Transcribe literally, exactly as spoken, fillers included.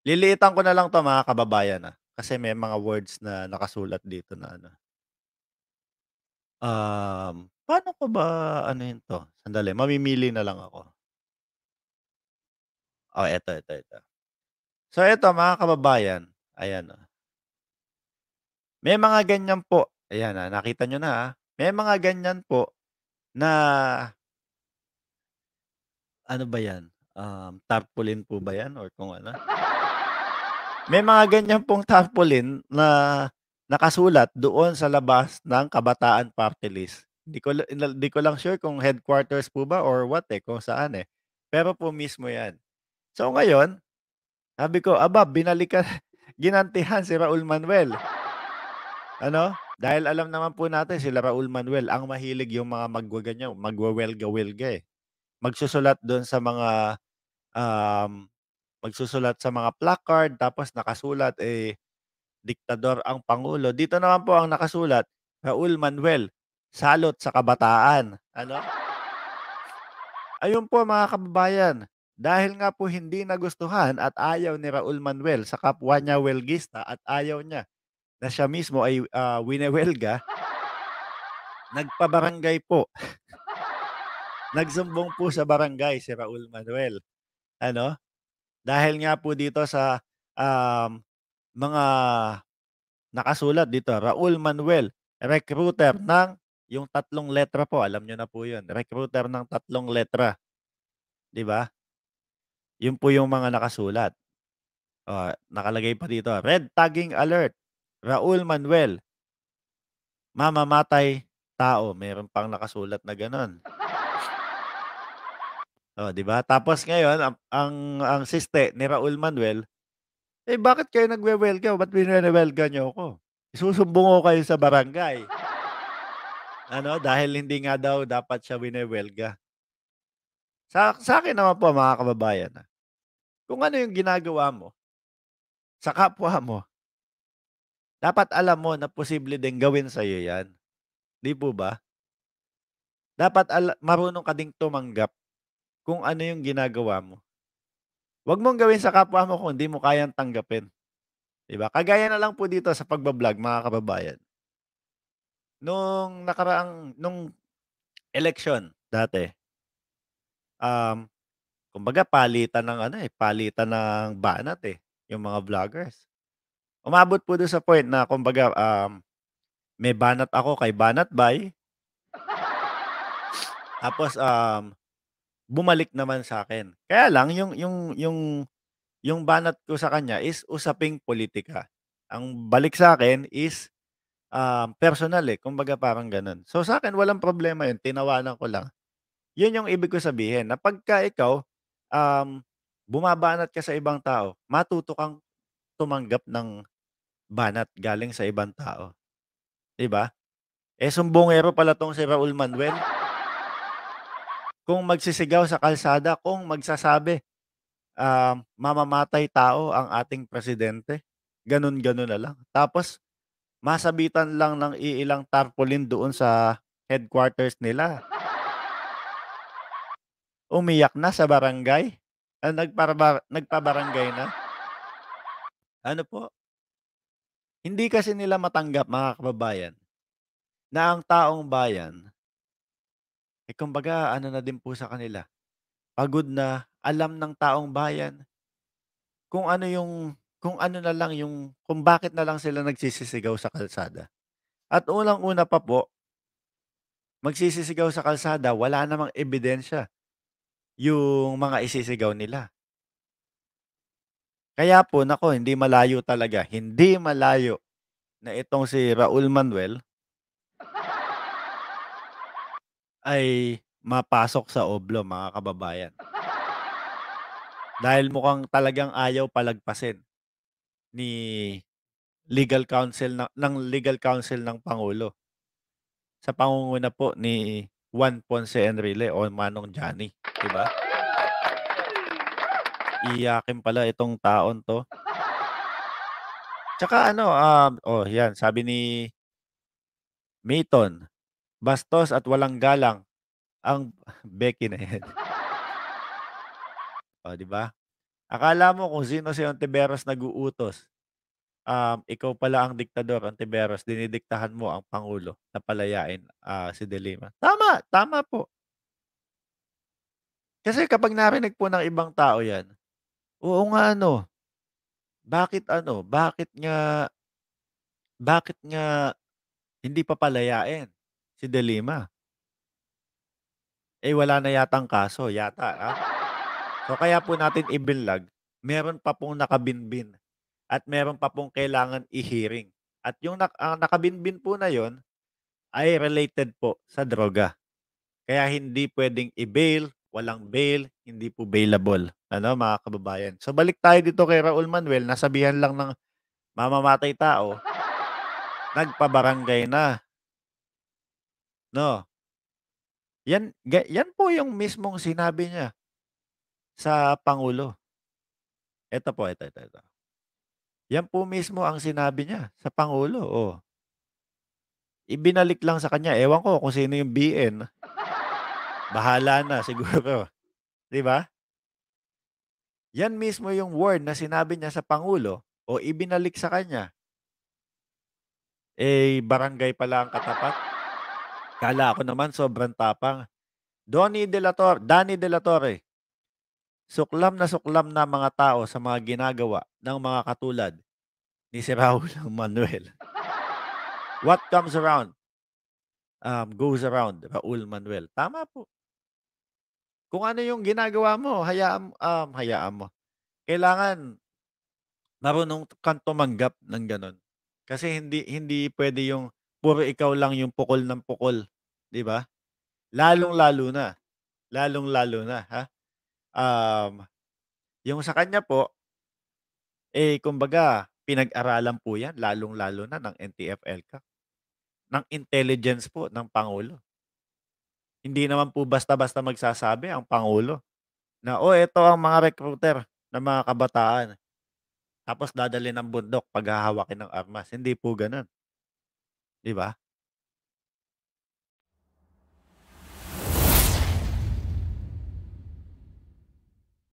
Liliitan ko na lang 'to mga kababayan, ah, kasi may mga words na nakasulat dito na ano um, paano ko ba anuhin 'to? Sandali mamimili na lang ako. Oh, eto, eto, eto. So, eto mga kababayan, ayan, oh. May mga ganyan po, ayan, ah, nakita niyo na, ah. May mga ganyan po na ano ba 'yan, um, tarpaulin po ba 'yan or kung ano? May mga ganyan pong tarpaulin na nakasulat doon sa labas ng Kabataan Party List. 'Di ko la la 'di ko lang sure kung headquarters po ba or what, eh, kung saan, eh. Pero po mismo 'yan. So, ngayon, sabi ko, aba binalikan ginantihan si Raul Manuel. Ano, dahil alam naman po natin sila Raul Manuel ang mahilig yung mga magwaganyan magwewelga-welga, eh. Magsusulat dun sa mga, um, magsusulat sa mga placard tapos nakasulat, eh, diktador ang pangulo. Dito naman po ang nakasulat, Raul Manuel, salot sa kabataan, ano? Ayun po mga kababayan, dahil nga po hindi nagustuhan at ayaw ni Raul Manuel sa kapwa niya welgista at ayaw niya na siya mismo ay, ah, winewelga nagpa-barangay po. Nagsumbong po sa barangay si Raul Manuel, ano? Dahil nga po dito sa, um, mga nakasulat dito, Raul Manuel, recruiter ng yung tatlong letra po, alam niyo na po yun, recruiter ng tatlong letra, 'di ba? Yun po yung mga nakasulat. Oh, nakalagay pa dito, red tagging alert, Raul Manuel mamamatay tao, meron pang nakasulat na gano'n. Oh, 'di ba? Tapos ngayon ang ang ang siste ni Raul Manuel, "Eh, bakit kayo nagwewelga, ba't winewelga niyo ako? Isusumbong ko kayo sa barangay." Ano, dahil hindi nga daw dapat siya winewelga. Sa sa'kin naman po mga kababayan, ah, kung ano yung ginagawa mo sa kapwa mo dapat alam mo na posible ding gawin sa'yo 'yan, 'di po ba? Dapat ala marunong ka ding tumanggap kung ano yung ginagawa mo. 'Wag mong gawin sa kapwa mo kung di mo kayang tanggapin, 'di ba? Kagaya na lang po dito sa pagba-vlog mga kababayan. Nung nakaraang nung eleksyon dati um, kumbaga palitan ng ano, eh, palitan ng banat, eh, yung mga vloggers. Umabot po dun sa point na kumbaga, um, may banat ako kay Banat Bay. Tapos, um, bumalik naman sa'kin. Kaya lang yung yung yung yung banat ko sa kanya is usaping pulitika. Ang balik sa'kin is, um, personal, eh, kumbaga parang gano'n. So, sa'kin walang problema yun, tinawanan ko lang. Yun yung ibig ko sabihin na pagka ikaw, um, bumabanat ka sa ibang tao, matuto kang tumanggap ng banat galing sa ibang tao, 'di ba? Eh, sumbongero pala 'tong si Raul Manuel. Kung magsisigaw sa kalsada, kung magsasabi, um, mamamatay tao ang ating presidente, gano'n-gano'n na lang. Tapos masabitan lang ng iilang tarpaulin doon sa headquarters nila. Umiyak na sa barangay? Ah, nagparaba nagpa-barangay na? Ano po? Hindi kasi nila matanggap mga kababayan, na ang taong bayan, eh, kumbaga ano na din po sa kanila, pagod na, alam ng taong bayan kung ano yung kung ano na lang yung kung bakit na lang sila nagsisisigaw sa kalsada. At unang-una pa po, magsisisigaw sa kalsada wala namang ebidensya yung mga isisigaw nila. Kaya po naku hindi malayo talaga, hindi malayo na itong si Raul Manuel ay mapasok sa oblo mga kababayan. Dahil mukhang talagang ayaw palagpasin ni legal counsel na ng legal counsel ng pangulo. Sa pangunguna po ni Juan Ponce Enrile o Manong Johnny, 'di ba? Iyakin pala itong taon 'to. Tsaka ano, um, oh 'yan sabi ni Mayton, bastos at walang galang ang Becky na 'yan. Oh, 'di ba? Akala mo kung sino si Ontiveros nag-uutos, um, ikaw pala ang diktador, Ontiveros, dinidiktahan mo ang pangulo na palayain, ah, si De Lima. Tama, tama po. Kasi kapag narinig po ng ibang tao 'yan, oo nga 'no. Bakit ano, bakit nga bakit nga hindi papalayain si De Lima? Eh, wala na yatang kaso, yata, ah. So, kaya po natin ibinlog, meron pa pong nakabinbin at meron pa pong kailangan i-hearing at yung nak ang nakabinbin po na yun ay related po sa droga. Kaya hindi puwedeng i-bail, walang bail, hindi po bailable, ano, mga kababayan. So, balik tayo dito kay Raul Manuel, nasabihan lang ng mamamatay tao, nagpa-barangay na. 'No? Yan ga yan po yung mismong sinabi niya sa pangulo. Eto po, eto, eto, eto. Yan po mismo ang sinabi niya sa pangulo, oh. Ibinalik lang sa kanya, ewan ko kung sino yung B N. Bahala na siguro, 'di ba? Yan mismo yung word na sinabi niya sa pangulo o ibinalik sa kanya. Eh, barangay pala ang katapat. Akala ko naman sobrang tapang. Donny de la Tor Danny de la Torre. Suklam na suklam na mga tao sa mga ginagawa ng mga katulad ni si Raul Manuel. What comes around um, goes around, Raul Manuel. Tama po. Kung ano yung ginagawa mo hayaan um, hayaan mo, kailangan marunong kang tumanggap ng gano'n. Kasi hindi hindi puwede yung puro ikaw lang yung pukol ng pukol, 'di ba? Lalong-lalo na, lalong-lalo na, ha, um, yung sa kanya po eh, kumbaga pinag-aralan po 'yan lalong-lalo na ng N T F-ELCAC, ng intelligence po ng pangulo. Hindi naman po basta-basta magsasabi ang pangulo na, "Oh, eto ang mga recruiter ng mga kabataan." Tapos dadalhin ng bundok paghahawakin ng armas, hindi po gano'n. 'Di ba?